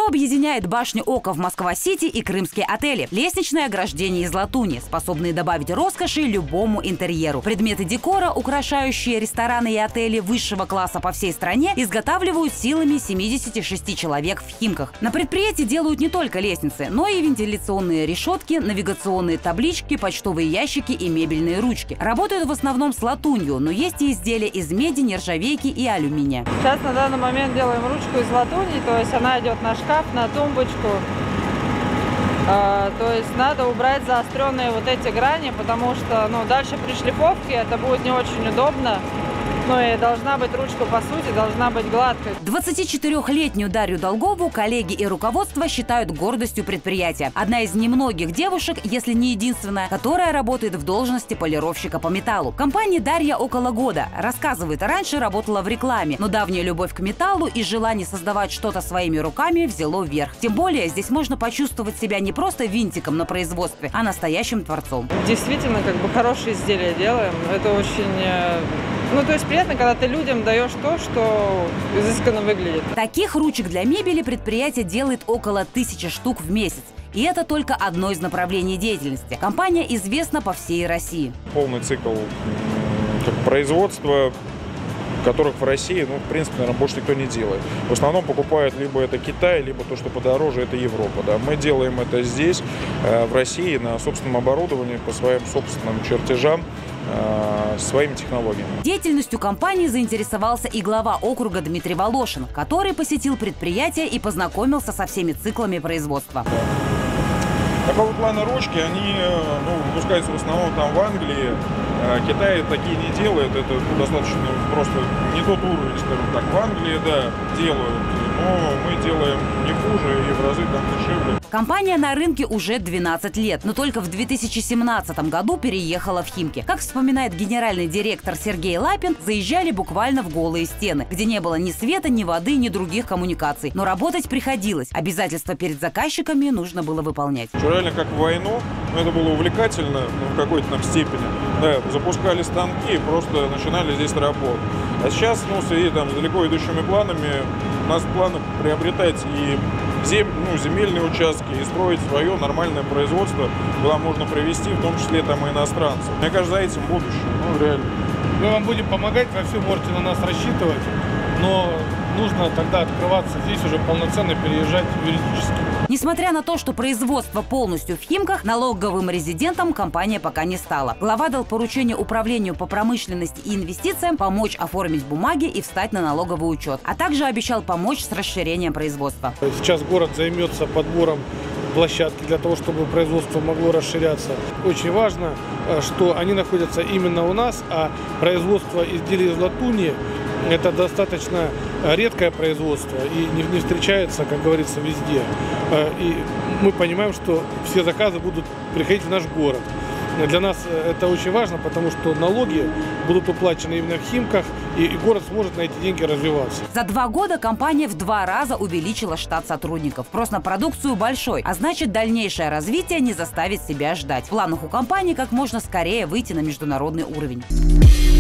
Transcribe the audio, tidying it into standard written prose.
Что объединяет башню Ока в Москва-Сити и крымские отели? Лестничные ограждения из латуни, способные добавить роскоши любому интерьеру. Предметы декора, украшающие рестораны и отели высшего класса по всей стране, изготавливают силами 76 человек в Химках. На предприятии делают не только лестницы, но и вентиляционные решетки, навигационные таблички, почтовые ящики и мебельные ручки. Работают в основном с латунью, но есть и изделия из меди, нержавейки и алюминия. Сейчас на данный момент делаем ручку из латуни, то есть она идет на шкаф, на тумбочку. То есть надо убрать заостренные вот эти грани, потому что дальше при шлифовке это будет не очень удобно. Ну и должна быть ручка, по сути, должна быть гладкой. 24-летнюю Дарью Долгову коллеги и руководство считают гордостью предприятия. Одна из немногих девушек, если не единственная, которая работает в должности полировщика по металлу. Компании Дарья около года. Рассказывает, раньше работала в рекламе, но давняя любовь к металлу и желание создавать что-то своими руками взяло вверх. Тем более здесь можно почувствовать себя не просто винтиком на производстве, а настоящим творцом. Действительно, хорошие изделия делаем. Это очень... то есть приятно, когда ты людям даешь то, что изысканно выглядит. Таких ручек для мебели предприятие делает около 1000 штук в месяц. И это только одно из направлений деятельности. Компания известна по всей России. Полный цикл производства, которых в России, в принципе, наверное, больше никто не делает. В основном покупают либо это Китай, либо то, что подороже, это Европа. Да. Мы делаем это здесь, в России, на собственном оборудовании, по своим собственным чертежам, своими технологиями. Деятельностью компании заинтересовался и глава округа Дмитрий Волошин, который посетил предприятие и познакомился со всеми циклами производства. Такого плана ручки, они выпускаются в основном там в Англии. Китай такие не делает, это достаточно просто не тот уровень, скажем так. В Англии, да, делают, но мы делаем не хуже и в разы там дешевле. Компания на рынке уже 12 лет, но только в 2017 году переехала в Химки. Как вспоминает генеральный директор Сергей Лапин, заезжали буквально в голые стены, где не было ни света, ни воды, ни других коммуникаций. Но работать приходилось. Обязательства перед заказчиками нужно было выполнять. Реально как в войну, это было увлекательно в какой-то степени. Да, запускали станки и просто начинали здесь работать. А сейчас, в связи с далеко идущими планами, у нас в планах приобретать и земельные участки и строить свое нормальное производство, куда можно привезти, в том числе и иностранцев. Мне кажется, за этим будущее. Реально. Мы вам будем помогать, вы все можете на нас рассчитывать, но нужно тогда открываться здесь, уже полноценно переезжать юридически. Несмотря на то, что производство полностью в Химках, налоговым резидентом компания пока не стала. Глава дал поручение управлению по промышленности и инвестициям помочь оформить бумаги и встать на налоговый учет, а также обещал помочь с расширением производства. Сейчас город займется подбором площадки для того, чтобы производство могло расширяться. Очень важно, что они находятся именно у нас, а производство изделий из латуни – это достаточно редкое производство и не встречается, как говорится, везде. И мы понимаем, что все заказы будут приходить в наш город. Для нас это очень важно, потому что налоги будут уплачены именно в Химках, и город сможет на эти деньги развиваться. За 2 года компания в 2 раза увеличила штат сотрудников. Спрос на продукцию большой, а значит, дальнейшее развитие не заставит себя ждать. В планах у компании как можно скорее выйти на международный уровень.